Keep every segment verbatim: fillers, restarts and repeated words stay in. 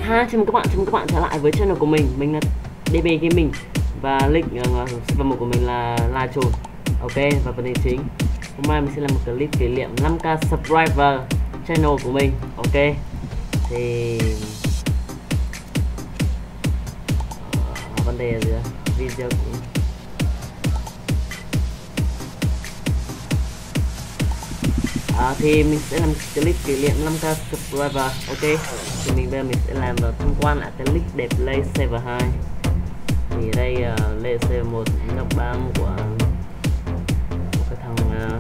Hi, chào mừng các bạn, chào mừng các bạn trở lại với channel của mình. Mình là đê bê Gaming và link uh, server một của mình là La Trồn. Ok, và vấn đề chính hôm nay mình sẽ làm một clip kỷ niệm năm k subscriber channel của mình. Ok, thì uh, vấn đề gì đó? Video cũng À, thì mình sẽ làm clip kỷ niệm năm k subscriber. Ok, thì mình bây giờ mình sẽ làm vào tham quan lại cái link đẹp Play Server hai. Thì đây uh, Play Server một đọc băng của một cái thằng uh,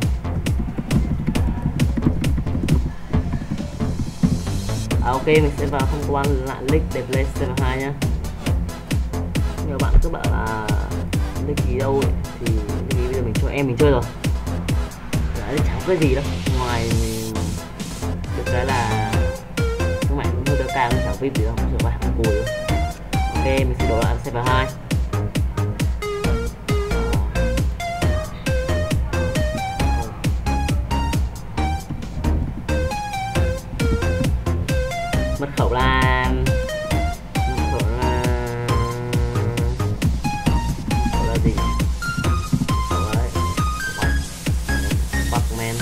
à, ok, mình sẽ vào tham quan lại link đẹp Play Server hai nhá. Nhiều bạn cứ bảo là link gì đâu ấy, thì link bây giờ mình cho em mình chơi rồi. Đấy, chẳng có cái gì đâu ngoài được cái là các bạn hơi đỡ cao, chẳng biết gì đâu, không phải hàng cùi đâu. Ok, mình sẽ đổi lại server hai. Mật khẩu là mật khẩu là khẩu là gì? Khẩu là Batman.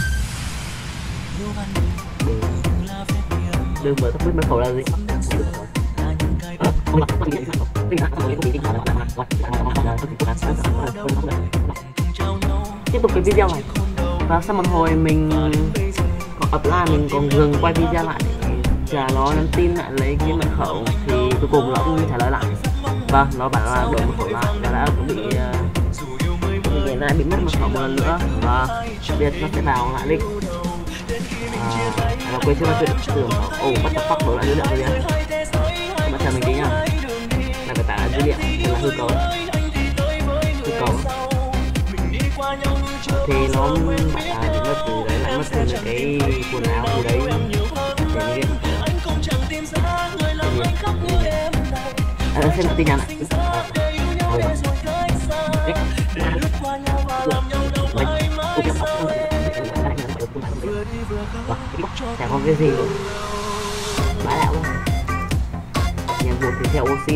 Đừng mở tóc biết mật khẩu là gì. Tiếp tục cái video này, và sau một hồi mình có apply, mình còn dừng quay video lại để chờ nó nhắn tin lại lấy cái mật khẩu, thì cuối cùng nó cũng trả lời lại. Vâng, nó bảo là đổi mật khẩu lại và đã bị hiện lại bị mất mật khẩu một lần nữa, và biết nó sẽ vào lại link. À, và quên chưa nói chuyện tưởng ồ bắt tập phát đổi lại dữ liệu rồi đấy. Các bạn chờ mình tí nhá, là phải tải lại dữ liệu là hư cấu hư cấu thì nó bạn à bị mất từ đấy, lại mất từ cái quần áo từ đấy để như à, xem tin nhắn này. Chả có cái gì nữa, bá đạo luôn. Nhiệm vụ thì theo Osin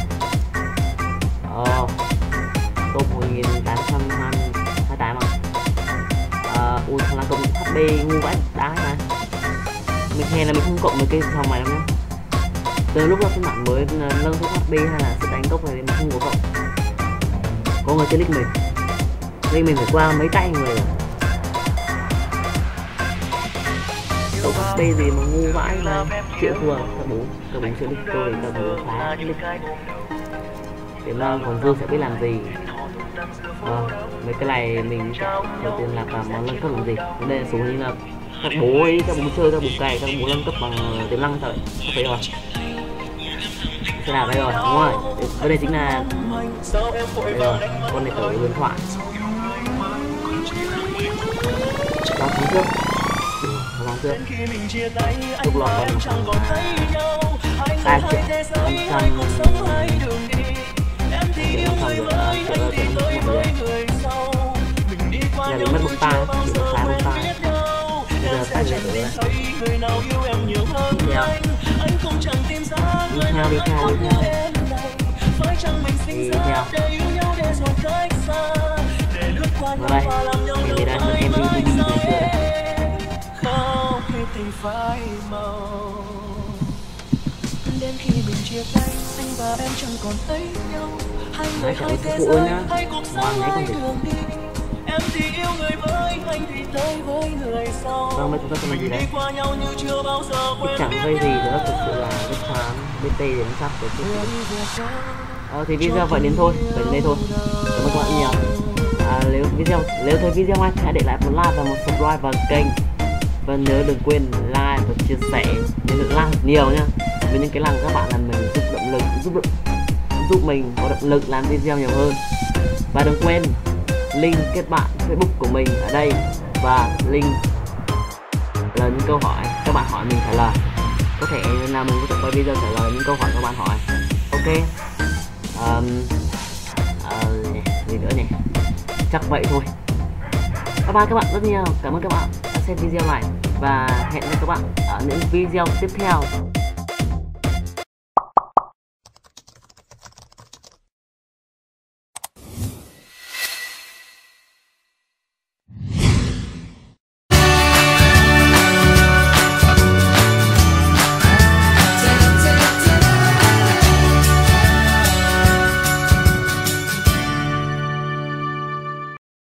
ờ top một nghìn tám trăm hai mươi tám mà ờ ui thằng là cộng hát pê ngu vãi đá này. Mình nghe là mình không cộng được cái phòng này đâu nhá. Từ lúc đó phiên bản mới nâng số hát pê hay là sự đánh cốc này thì mình không có cộng. Có người chơi link mình link mình phải qua mấy tay người rồi. Bây gì mà ngu vãi mà chịu thua cả bố cả bố chịu đích tôi cả bố phá đích Tiềm năng còn Dương sẽ biết làm gì. À, mấy cái này mình đầu tiên là vào món nâng cấp làm gì. Đây là số như là các bố ấy, các bố chơi các bố cày các bố nâng cấp bằng tiềm năng thôi, có thấy rồi. Thế nào đây rồi, đúng rồi. Ở đây chính là đây rồi, con này tử huyền thoại. Đó, tháng trước tháng trước lúc lọt còn hai triệu năm trăm triệu năm trăm rồi triệu triệu năm một người là bị mất một tay, bị mất phá một tay. Bây giờ tay này rồi đi theo đi theo đi theo đi theo vào đây mình đi đây em đi đi đi chưa tình phai màu. Đến khi mình chia tay, anh và em chẳng còn thấy nhau. Hai người hai thế giới, hai cuộc sống hai đường đi. Em thì yêu người với, anh thì tới với người sau. Vâng, bây giờ mình đi qua nhau như chưa bao giờ quen. Chẳng gây gì nữa, thực sự là rất chán. bê tê đến sắp rồi chứ. Ờ, thì video vậy đến thôi, vậy đến đây thôi. Cảm ơn các bạn nhiều. À, nếu video nếu thấy video hay hãy để lại một like và một subscribe vào kênh. Và nhớ đừng quên like và chia sẻ, nhớ được like nhiều nhá. Với những cái làm các bạn làm mình giúp động lực, giúp giúp mình có động lực làm video nhiều hơn. Và đừng quên link kết bạn Facebook của mình ở đây, và link là những câu hỏi các bạn hỏi mình trả lời. Có thể là mình có thể quay video trả lời những câu hỏi các bạn hỏi. Ok, um, uh, gì nữa nhỉ? Chắc vậy thôi. Bye bye các bạn rất nhiều. Cảm ơn các bạn đã xem video này và hẹn gặp các bạn ở những video tiếp theo.